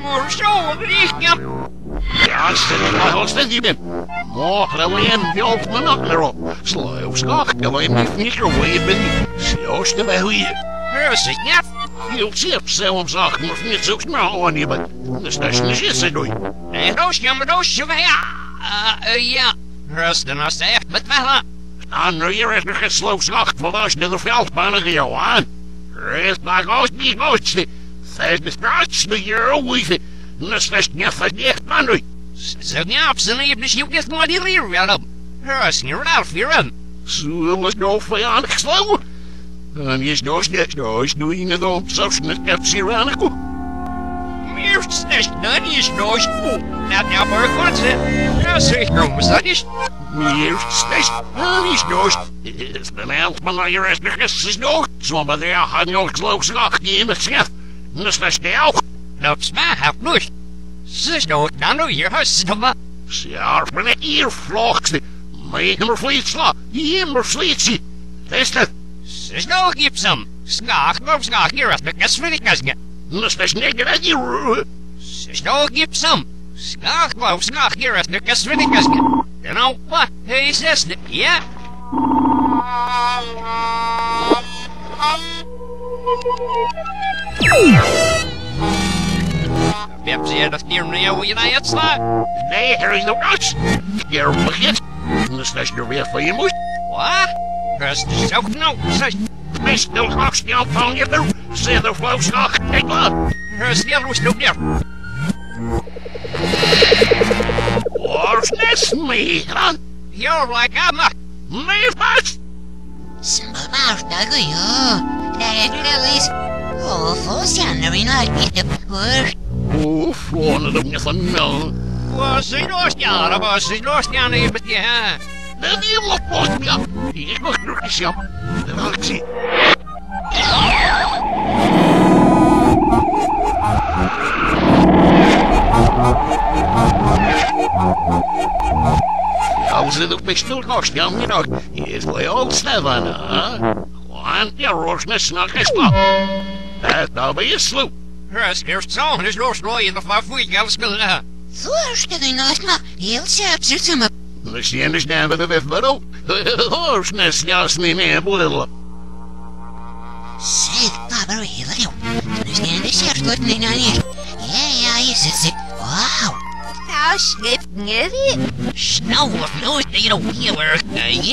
Ja, stel je bent. Morgen alleen valt me nog meer op. Sluif schacht, alleen niet microwave ben je. Zoals de bij hoe je. Je ziet zelfs zacht, maar niet zo snel aan je bent. Dus dat is niet zo doen. Ja. Rusten als ze echt met wel. Dan hier is nog een sluif schacht, want als je de veldbanen jou aan. Rest maar als niet goedste. Zij de straatste hier over. Dus dat is niet verdicht, man. Zo niet op zijn leven, dus je get maar die leer wel op. Rusten je Ralph weer aan. Zo is nog vijandig slauw. Dan is nog steeds doe je het op zo'n kapsiranico. Meer steeds dan is nog. Nou, maar goed zijn. Ja, zeg maar, dat is. Meer steeds dan is nog. Het is helft maar naar je rest nog is nog. Zo maar daar had nog slauw zacht in het schef. Dus dat is de helft. Dat is maar half nog. Ze is nog, nou hier huis nog maar. Ja, maar net hier vlogste. Maar je maar vliet sla. Je maar vliet zie. Is dat? Ze is nog gipsum. Schaag, hier als de kast vind ik als je. Dus dat is niet dat je... Ze is nog gipsum. Schaag, hier als de kast vind ik als je. En nou, wat? Hij is het, ja? Heb je dat hier nu hoe je naar het slaat? Nee, er is nog niets. Hier begint. Dus dat is er weer van je moest. Wat? Dat is zo nou, zeg. Meestal gast je van je toe. Zet er flauw slag. Kijk maar. Dat is heel roest op neer. Waar is mee dan? You're like I'm not. Mee vast. Smaak dat goeie. Dat is... Oh, volstaan er in uit. Hoor. Oh, voor het niet van nou. Was hij los, ja, dat was hij los, ja, nee, met je, hè. Dat is heel oplost, ja. Ik mag nog eens, ja. Dat wil ik zien. Ja, we zitten op mijn stoelkast, ja, niet nog. Hier is wel heel snel aan, hè. Want je roos met snel geslapen. Dat nou ben je sloep. Rust, eerst zo, dus los, rooien, of maar voet, ja, we spelen, hè. Voorstelling als maar heel scherp zitten maar. Dus je understand wat het is, maar ook. Horsnes, ja, is niet meer boedelen. Zeg, papa, heel erg. Dus niet de scherp wordt niet naar hier. Ja, is het. Wauw. Nou, slip niet. Snel, of nooit, you know, heel ja.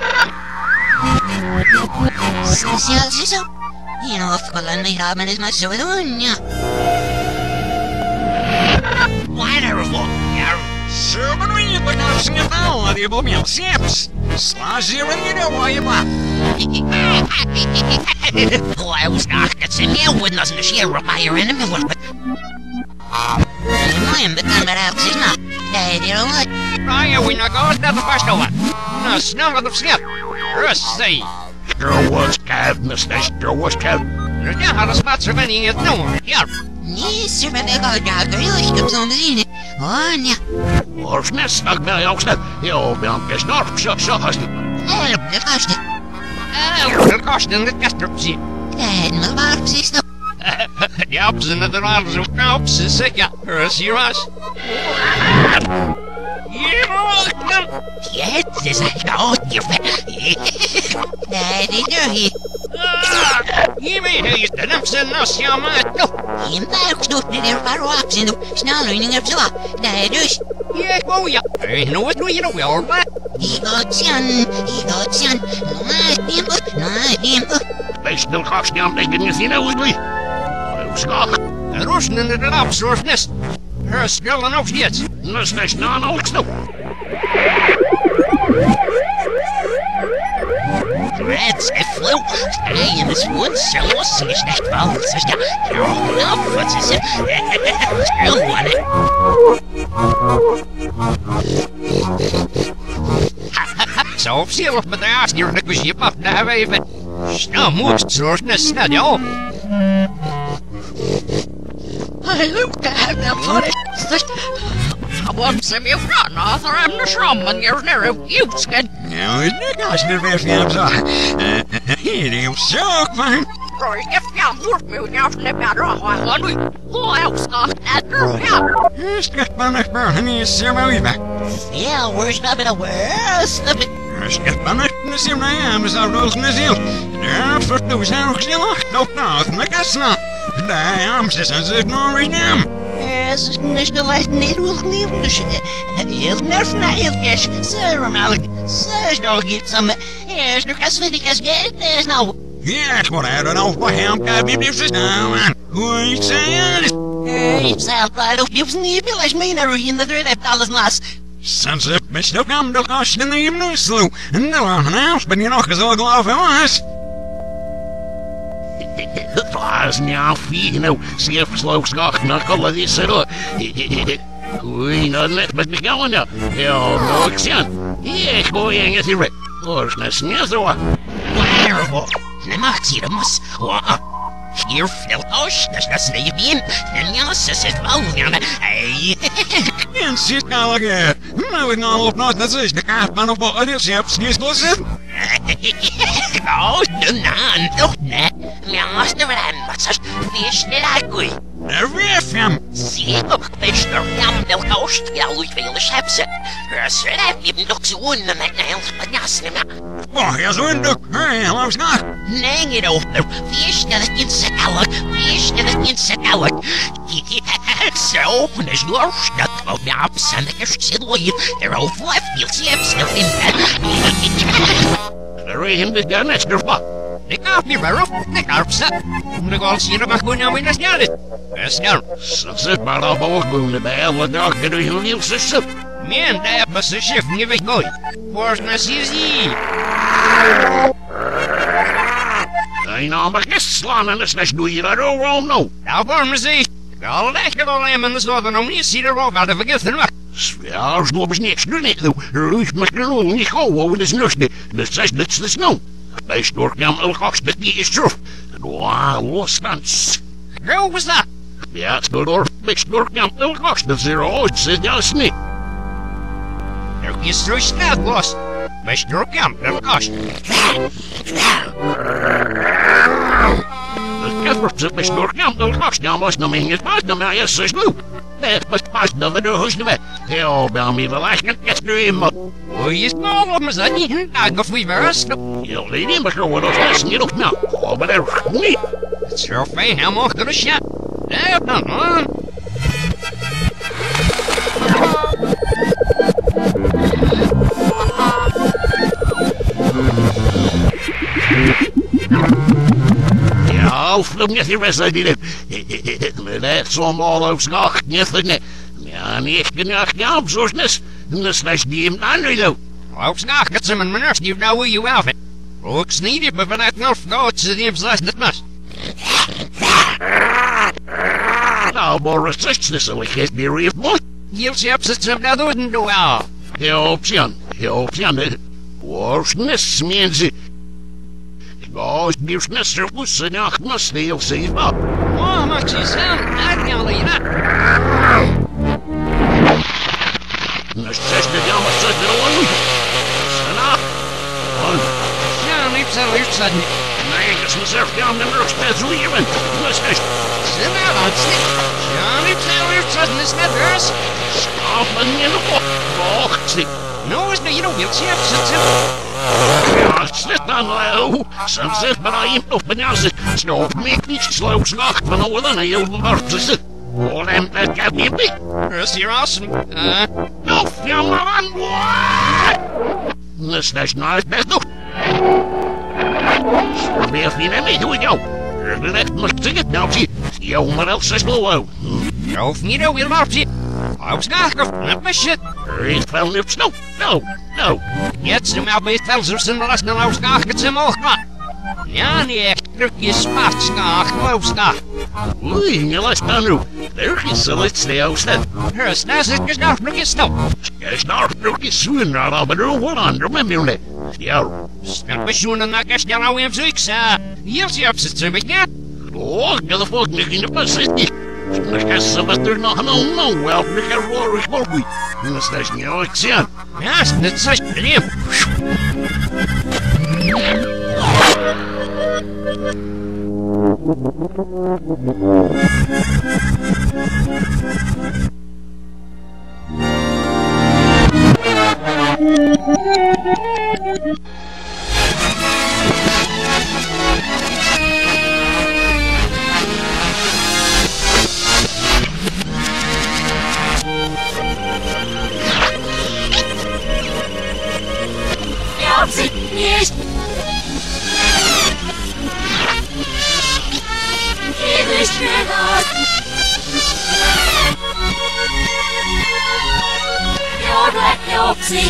Zo. Je hoeft gewoon niet aan met maar zo doen, ja. Wonderful, ja. Sermon read, but now sing it now, and you me sips. Slash here and you know why you laugh. Oh, I was not getting here with nothing to share up my in the middle, but. I'm becoming out, is not. That you know what? Ryan, we not going to the first one. No, snug of the skip. Just say. Er was koud, er was koud. Ja, had een spatserwenning in het noorden, ja. Nee, sir, maar ik ga daar heel erg op zo'n zin. Oh, ja. Of net snak bij jou snel. Jo, ben ik snart, zo gast. Hé, op de gasten. De gasten, de kastrupsie. Nee, maar waar precies nog? Ja, op zijn de raar zo knap, ze zegt ja, er is hier was. Ja, het is een grootje. Nee, die er hier. Je weet hij is de nafse nas, ja, maar toch. Je buik stoot niet er maar op zijn doe. Snel nu op zo. Nee, dus. Ja, ik wou ja. Ik know het doe je nog wel, maar. Ik gaat zien. Nee, Wees de gast, ja, ik ben niet zien hoe het doe. Schak. De roesten in de lapsoort nest. Er spelen ook niet. Dus dat is nou nog zo. Reds en flow. Hij in de woods, zo is echt wel. Zo ja. Nou, wat is het? Stil, man. Zo op zich met de aas hier, ik was je pap daar even. Snel moet het zoals nest, snel, joh. Hij loopt daar dan voor het. Gewoon ze me van, achter hem de schram en je er op je Nou, is niet als de weer van hem zag. Hier is zo, man. Rồi cái nhau nuốt miêu nhau nếp nhà đó hòa hơn đi. Wow, Scott, that girl, yeah. Skip on the burn, and you see my back. Yeah, where's not been a worse? Skip on it, and see my arms are rose in the seal. There, for those hours, you look, no, like a snap. The arms is as if no renam. Yes, is de lijst niet wil leven, dus heel nerf naar heel cash. Sir, Malik, sir, nog iets aan me. Yes, nog als weet ik als get, there's no. Yes, what I don't know for him, can be this now, man. Who is saying? It's outside of you've never like me, in the $3 last. Since it missed up, I'm the cost in the evening slew. And no one else, but you know, because all the love of us. Flies now, you know, see if slow Scott knuckle of this at all. We not let but be going now. Hell no action. Yes, boy, ain't it right. Lord's not near one. Wonderful. Nemaximus. Hier veel kost, dus dat snij je bien. En ja, ze zit wel aan de... En zit nou again. Nou, ik nou op nooit, dat is de kaart, man op wat is, je hebt schies lossen. Oh, de naan, toch net. Ja, als de ren, wat zo'n vis niet uitkoei. Er weer hem. Zie ook, vis er jam veel kost, ja, hoe veel de schep zit. Dus er heb je hem nog zo in de nek, heel spagnas niet meer. Oh, ja, zo in de... Hé, laat eens naar. Nee, niet over. Vis dat het insect elk. Vis dat het insect elk. Zo, dus los, dat wou je op zanders zilloien. Er over veel chips nog in bed. Er is hem de gun extra spot. Ik heb niet meer op, ik heb zet. Moet ik al zien of ik gewoon nou in de snel is. Snel. Zo zit maar al boven bij wat nog kunnen we heel zussen. Man, daar hebben ze schif niet weggooien. Voor naar CZ. Hij nam maar geslaan en de slash doe je dat overal nou. Nou, voor me zie. Al lekker alleen maar de zoden om niet zien erop aan de vergiften weg. Ja, snop is niks doen ik doe. Ruus maar genoeg niet gauw over de snusje. De zes dit de snow. Bij storkjam elkaars met die is terug. Wow, losstands. Hoe was dat? Ja, het gaat door. Bij storkjam elkaars. Dat is er ooit, zit juist niet. Er is er snel los. Bij storkjam elkaars. Kasper zit bij storkjam elkaars. Nou was nog meer pas dan mij is zes nu. Nee, pas pas dan we de huis niet weg. Heel bij mij wel echt een kastje in me. Hoe is het nou om ze niet in dag of we verrast? Je leed in me gewoon als les niet op nou. Oh, maar er niet. Het is zo fijn helemaal achter de shot. Nee, dan man. Ja, of niet die rest uit die. Maar dat is allemaal op nacht niet. Ja, niet genoeg gaan, zoals net. Dat is die hem aandoen. Op nacht, dat zijn mijn nurse die nou hoe je wel vindt. Ook sneed maar vanuit North Noord ze die hem zelfs niet mis. Nou, Boris, dat is zo ik het weer even mooi. Hier zit ze hem dat doen doen wel. Heel Jan. Worsnes, mensen. Als die snesser woesten nacht must heel zeer wel. Oh, maar ze zijn uitgehaald hier. Dat is de jammer, dat is de oorlog. Sana. Ja, niet zo lief zijn. Nee, dat is mezelf gaan en rust met zo hier bent. Dat is niet. Sana, dat is niet. Ja, niet zo lief zijn, is net hers. Stop en in de kop. Wacht, zie. Nou is de je nog heel chef zitten. Ja, zit dan wel. Ze zit maar aan je op mijn jas. Stop me niet slow nacht van over dan heel hard te zitten. Oh, en dat gaat niet mee. Is hier awesome. Of ja, maar aan wat? Dat is nou best nog. Probeer je niet mee, doe ik jou. Let me zeggen, nou zie. Jou maar else is low. Of niet, hoe wil maar zien. Op schakel, net mijn shit. Ik val niet op snow. No. Jetzt zijn we bij het velzers en de rest naar op schakel zijn omhoog gaan. Ja, nee, echt druk je spaat schakel op schakel. Oei, je laat staan nu. Daar is ze het sneeuw staan. Er is nou zit je nog je snow. Je snaart nog eens zoen naar al bedoel wat ander met me. Ja. Snel bezoenen naar kerst jou nou in zoiets. Hier zie je op zit ze met je. Oh, ik heb de volgende in de bus zit niet. Dan ga ze wat er nog een nou wel. Ik heb roerig mogelijk. En dat is niet al ik zie. Ja, is net zo slim. Chłopcy, nieść! Kiedyś nas! Jodle, chłopcy!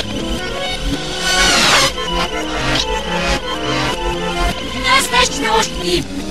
Jesteś nóżki!